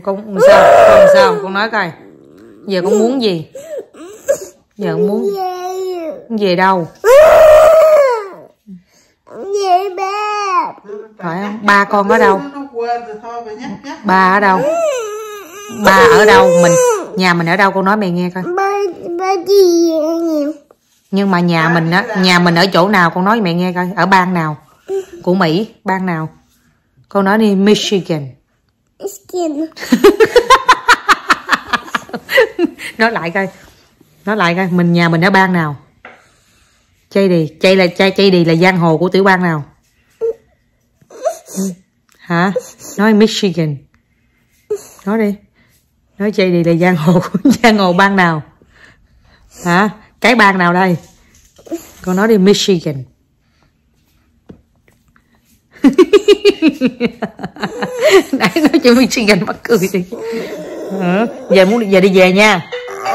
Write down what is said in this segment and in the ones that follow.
Con sao? Con sao? Con nói coi. Giờ con muốn gì? Giờ con muốn về đâu? Về ba. Phải không? Ba con ở đâu? Ba ở đâu? Ba ở đâu? Nhà mình ở đâu? Con nói mẹ nghe coi. Ba gì? Nhưng mà nhà mình ở chỗ nào? Con nói mẹ nghe coi. Ở bang nào? Của Mỹ, bang nào? Con nói đi. Michigan. Nói lại coi. Nhà mình ở bang nào? Chady là giang hồ của tiểu bang nào? Hả? Nói Michigan. Nói đi. Nói Chady là giang hồ bang nào? Hả? Cái bang nào đây? Con nói đi. Michigan. Nãy nói cho Michigan mắc cười đi. Giờ đi về nha.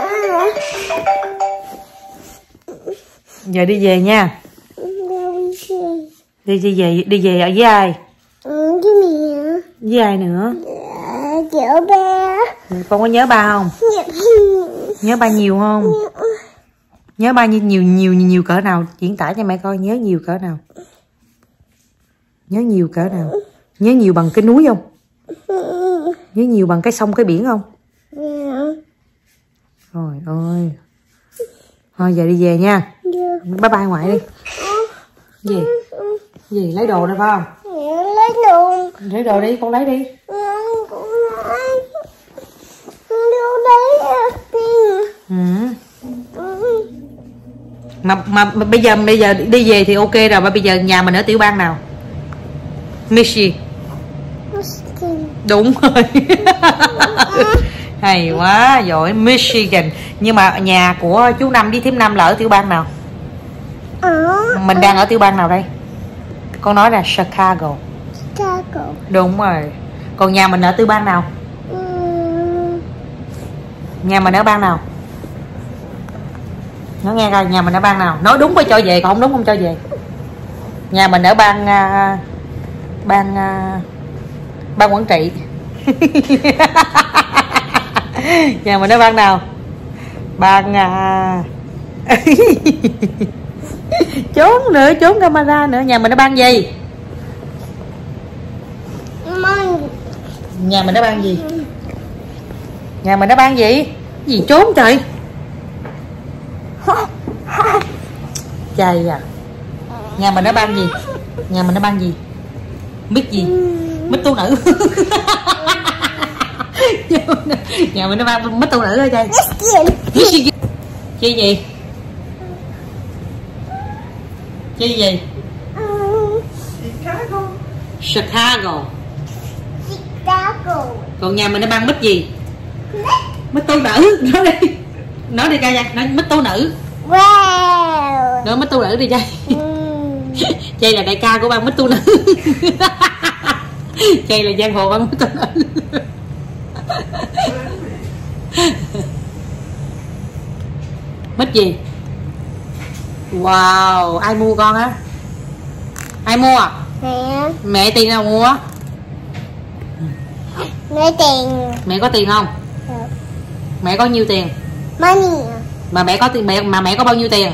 Giờ đi về nha. Đi về ở với ai? Với ai nữa? Nhớ ba. Con có nhớ ba không? Nhớ ba nhiều không? Nhớ ba nhiều cỡ nào? Diễn tả cho mẹ coi. Nhớ nhiều cỡ nào? Nhớ nhiều cỡ nào? Nhớ nhiều bằng cái núi không? Nhớ nhiều bằng cái sông cái biển không? Trời ơi. Thôi giờ đi về nha. Bye bye ngoại đi. Gì? Lấy đồ đây phải không? Lấy đồ đi, con lấy đi. Mà bây giờ đi về thì ok rồi. Mà bây giờ nhà mình ở tiểu bang nào? Michigan. Đúng rồi. Hay quá, giỏi. Michigan. Nhưng mà nhà của chú Năm với thím Năm là ở tiểu bang nào? Mình đang ở tiểu bang nào đây? Con nói là Chicago. Đúng rồi. Còn nhà mình ở tiểu bang nào? Nhà mình ở bang nào? Nói nghe coi, nhà mình ở bang nào? Nói đúng phải cho về, còn không đúng không cho về. Nhà mình ở bang Quảng Trị. Nhà mình ở bang nào? Bang trốn camera nữa. Nhà mình ở bang gì? Nhà mình ở bang gì? Nhà mình ở bang gì? Gì trốn trời? Trời à. Nhà mình ở bang gì? Nhà mình ở bang gì? Biết gì? Mít tu nữ. Nhà mình ở bang mít tu nữ thôi trời. Chi gì? Chi gì? Chicago. Còn nhà mình ở bang mít gì? Mít tu nữ. Nói đi coi nha. Nói mít tu nữ. Nói mít tu nữ đi chơi. Chơi là đại ca của bang mít tu nữ. Chơi là giang hồ bang mít tu nữ. Mít gì? Wow. Ai mua con á? Ai mua? Mẹ tiền nào mua? Mẹ tiền. Mẹ có tiền không? Mẹ có nhiêu tiền? Money. Mà mẹ có tiền, mẹ có bao nhiêu tiền?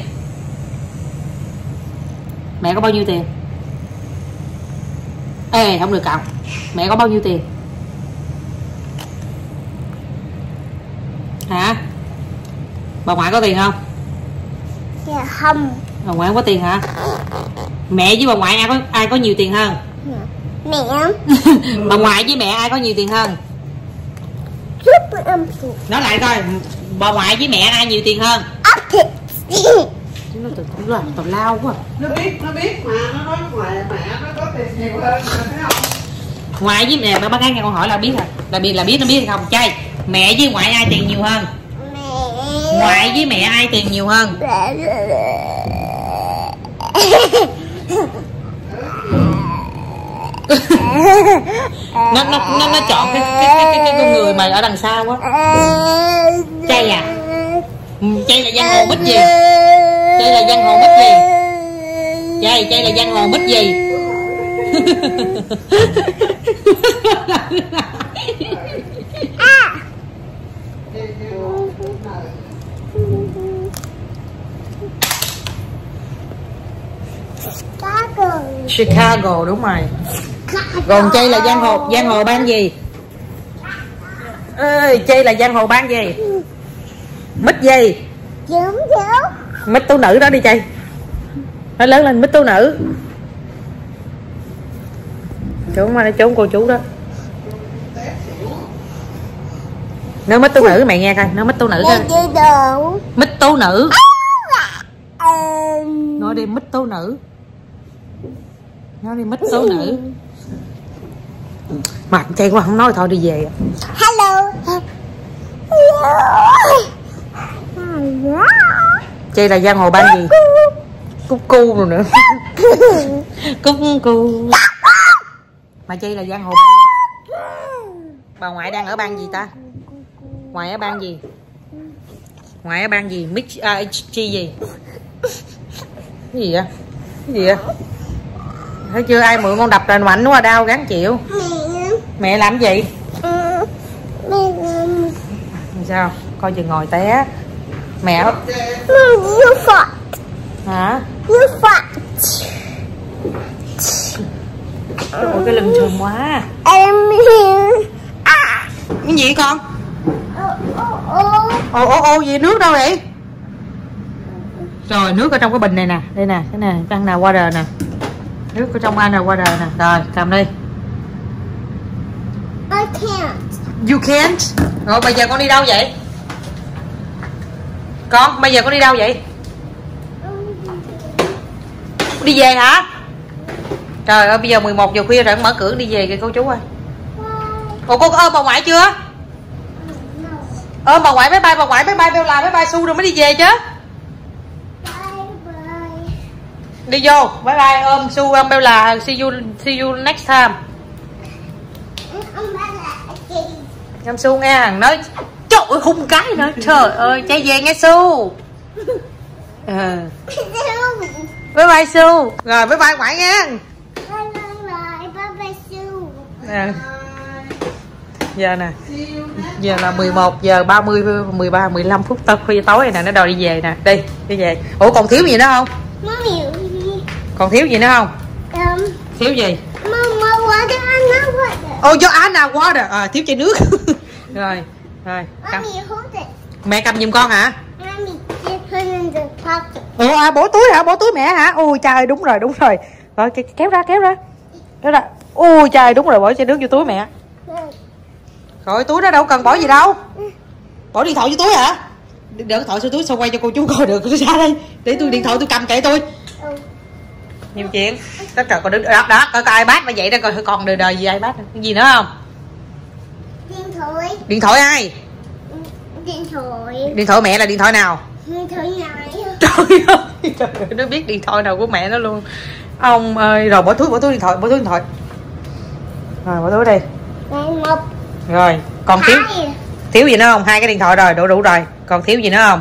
Mẹ có bao nhiêu tiền? Ê, không được cạo. Mẹ có bao nhiêu tiền? Hả? Bà ngoại có tiền không? Dạ không. Bà ngoại không có tiền hả? Mẹ với bà ngoại ai có nhiều tiền hơn? Mẹ. Bà ngoại với mẹ ai có nhiều tiền hơn? Nói lại coi. Bà ngoại với mẹ ai nhiều tiền hơn? Nó tào lao quá. Nó biết mà nó nói mẹ nó có tiền nhiều hơn, thấy không? Ngoại với mẹ, bác gái nghe con hỏi là biết nó biết hay không? Trai, mẹ với ngoại ai tiền nhiều hơn? Ngoại với mẹ ai tiền nhiều hơn? nó chọn cái con người mà ở đằng sau á. Trai à? Trai là giang hồ mít gì? Trai là giang hồ mít gì? Trai là giang hồ mít gì? Chicago đúng rồi. Còn Chay là giang hồ bang gì? Ơi, Chay là giang hồ bang gì? Mít gì? Mít tú nữ đó đi Chay. Nó lớn lên mít tú nữ. Trốn mà nó trốn cô chú đó. Nó mít tú nữ mẹ nghe coi, nó mít tú nữ coi. Mít tú nữ. Nói đi mít tú nữ. Nói đi mít tú nữ. Mà Chay quá không nói thôi đi về. Hello. Chay là giang hồ bang gì? Cúc cu rồi nữa. Cúc cu. Mà Chay là giang hồ bang gì? Bà ngoại đang ở bang gì ta? Ngoại ở bang gì? Ngoại ở bang gì? Chi gì? Cái gì vậy? Cái gì vậy? Thấy chưa, ai mượn con đập lên mạnh quá đau gắng chịu. Mẹ làm gì? Sao? Coi chừng ngồi té. Mẹ hả? Ôi cái lưng trơn quá. Cái gì con? Ô gì nước đâu vậy? Rồi nước ở trong cái bình này nè. Đây nè, cái này cái nào water nè. Nước ở trong anh là water nè. Rồi cầm đi. I can't. You can't. Rồi bây giờ con đi đâu vậy? Con bây giờ con đi đâu vậy? Đi về hả? Trời ơi bây giờ 11 giờ khuya rồi, mở cửa đi về kìa cô chú ơi. Ủa cô có ôm bà ngoại chưa? Ôm bà ngoại, bye bye bà ngoại, bye bye Beo là bye bye Su rồi mới đi về chứ. Đi vô, bye bye ôm Su, ôm Beo là see you next time. Em Su nghe thằng nói trời ơi hung cái nữa. Trời ơi chạy về nghe Su. Bye bye Su. Rồi bye bye ngoại nha. Giờ nè. Giờ là 11 giờ 30 13 15 phút khuya tối này nè, nó đòi đi về nè. Đi về. Ủa còn thiếu gì nữa không? Còn thiếu gì nữa không? Thiếu gì? Ô do Anna water. Thiếu chai nước. Rồi mẹ cầm giùm con hả? Ủa bỏ túi hả? Bỏ túi mẹ hả? Ôi trời đúng rồi. Rồi kéo ra. Ôi trời đúng rồi, bỏ chai nước vô túi mẹ. Rồi túi đó đâu cần bỏ gì đâu. Bỏ điện thoại vô túi hả? Đỡ điện thoại vô túi sao quay cho cô chú coi được. Ra đây để tôi điện thoại tôi cầm kệ tôi. Nhiều chuyện. Tất cả con đứng đó coi iPad mà vậy đó, coi còn đời gì iPad cái gì nữa không? Điện thoại ai? Điện thoại mẹ là điện thoại nào? Điện thoại này. Trời ơi, nó biết điện thoại nào của mẹ nó luôn. Ông ơi, rồi bỏ túi điện thoại. Rồi bỏ túi đi. Rồi, còn thiếu gì nữa không? 2 cái điện thoại rồi, đủ rồi. Còn thiếu gì nữa không?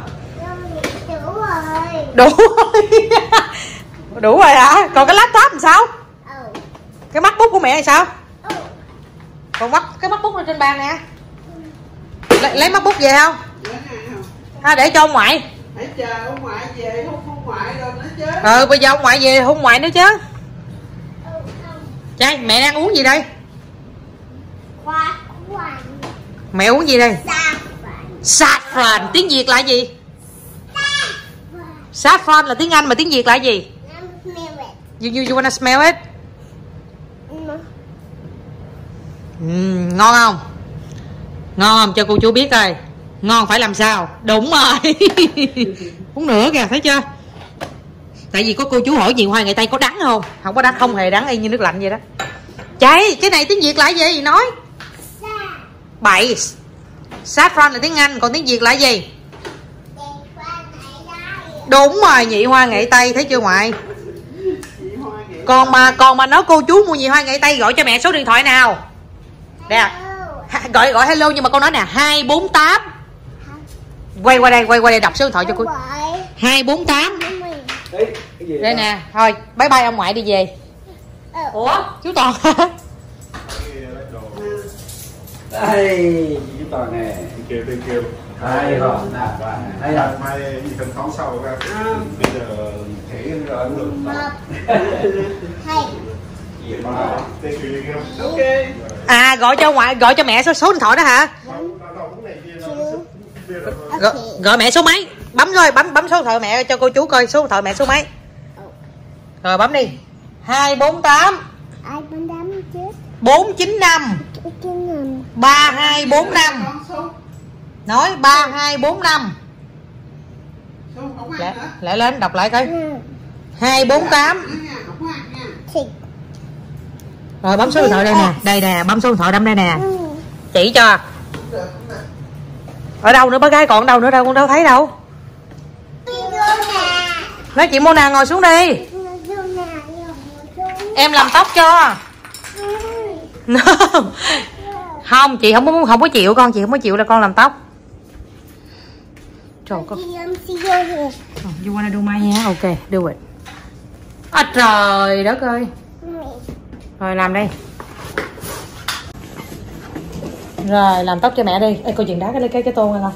Đủ rồi hả? Còn cái laptop làm sao? Cái MacBook của mẹ thì sao? Còn cái MacBook ở trên bàn nè. Lấy MacBook về không? Để cho ông ngoại. Hãy chờ ông ngoại về, hôn ngoại rồi nữa chứ. Bây giờ ông ngoại về hôn ngoại nữa chứ. Trai, mẹ đang uống gì đây? Mẹ uống gì đây? Saffron. Tiếng Việt là gì? Saffron là tiếng Anh mà tiếng Việt là gì? You wanna smell it? Ngon không? Ngon không? Cho cô chú biết coi. Ngon phải làm sao? Đúng rồi. Uống nữa kìa, thấy chưa? Tại vì có cô chú hỏi nhiều Hoa ngày Tây có đắng không? Không có đắng, không hề đắng, y như nước lạnh vậy đó. Chạy, cái này tiếng Việt là gì? Nói bậy. Saffron là tiếng Anh, còn tiếng Việt là gì? Đúng rồi, nhị hoa nghệ Tây, thấy chưa ngoại? Còn mà nói cô chú mua nhị hoa nghệ Tây gọi cho mẹ số điện thoại nào? Nè, gọi hello nhưng mà con nói nè 248. Quay qua đây đọc số điện thoại cho cô. 248. Đây nè, thôi bye bye ông ngoại đi về. Ủa chú Toàn hả? Đây, chị Toàn nè. Kêu tôi kêu. Đây rồi, đây rồi. Mai đi thăm khóm sau ra. Bây giờ thể rồi anh được. Hay. Ok. À gọi cho mẹ số điện thoại đó hả? Gọi mẹ số mấy? Bấm rồi, bấm số điện thoại mẹ cho cô chú coi số điện thoại mẹ số mấy. Rồi bấm đi. 248 495 3245. Nói 3245. Lại lên đọc lại coi. 248. Rồi bấm số điện thoại đây nè, đây nè, bấm số điện thoại đâm đây nè. Chỉ cho. Ở đâu nữa bác gái, còn đâu nữa đâu, con đâu thấy đâu. Nói chị Mona ngồi xuống đi. Em làm tóc cho. Không, chị không có chịu con, chị không có chịu là con làm tóc. Trời con. You wanna do my hair? Ok, do it. À, trời đất ơi. Rồi làm đi. Rồi làm tóc cho mẹ đi. Ê, cô chuyện đá cái tô này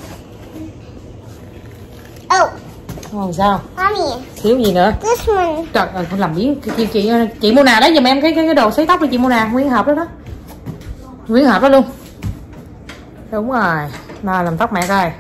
không? Ồ sao? Thiếu gì nữa? Trời ơi, không làm biến. Chị Mona đấy giùm em cái đồ sấy tóc đi chị Mona, nguyên hộp đó đó. Nguyên hộp đó luôn. Đúng rồi. Nào làm tóc mẹ coi.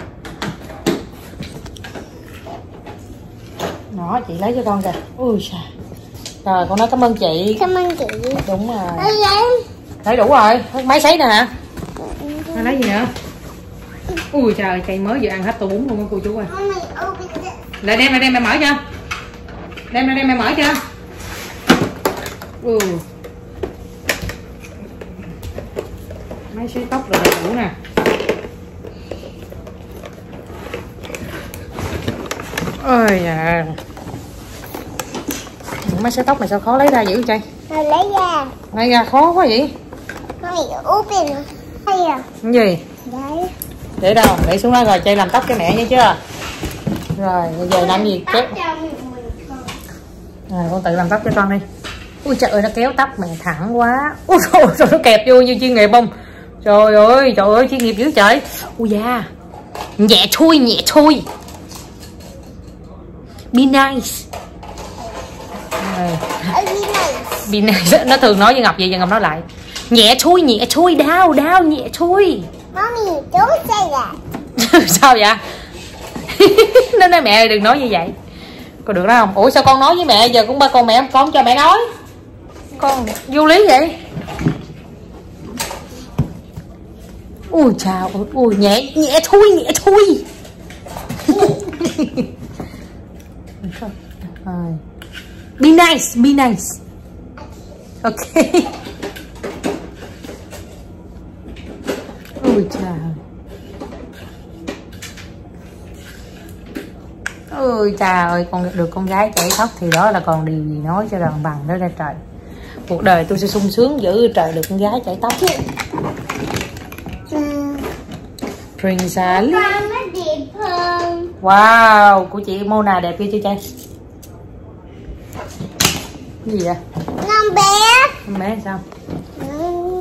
Đó, chị lấy cho con kìa. Ui trời. Rồi con nói cảm ơn chị. Cảm ơn chị. Đúng rồi. Thấy đủ rồi. Máy sấy nè hả? Nó lấy gì nữa? Ui trời, cây mới vừa ăn hết tô bún luôn á cô chú ơi. Lại đem mẹ mở cho. Đem mẹ mở cho. Máy sấy tóc rồi đủ nè. Ôi dạ. Máy sấy tóc mày sao khó lấy ra dữ vậy? Lấy ra khó quá vậy? Cái gì? Đấy. Để đâu? Để xuống đó rồi chơi làm tóc cho mẹ nha chưa? Rồi bây giờ làm gì kéo? Rồi con tự làm tóc cho con đi. Ui trời ơi nó kéo tóc mẹ thẳng quá. Ui trời nó kẹp vô như chuyên nghiệp không? Trời ơi chuyên nghiệp dữ trời. Ui da. Nhẹ chui. Be nice. Be nice. Nó thường nói với Ngọc vậy, giờ Ngọc nói lại. Nhẹ chui, đau, nhẹ chui. Mommy, don't say that. Sao vậy? Nó nói mẹ đừng nói như vậy. Có được đó không? Ủa sao con nói với mẹ giờ cũng ba con mẹ con cho mẹ nói. Con vô lý vậy. Ui chào, ui nhẹ chui. Be nice. Ok. Ui trời. Ôi trời ơi, con được con gái chảy tóc thì đó là còn điều gì nói cho đàn bằng nữa ra trời. Cuộc đời tôi sẽ sung sướng dữ trời được con gái chảy tóc. Prince Ali. Wow, của chị Mona đẹp kia chưa trai? Cái gì vậy? Con bé Con bé sao?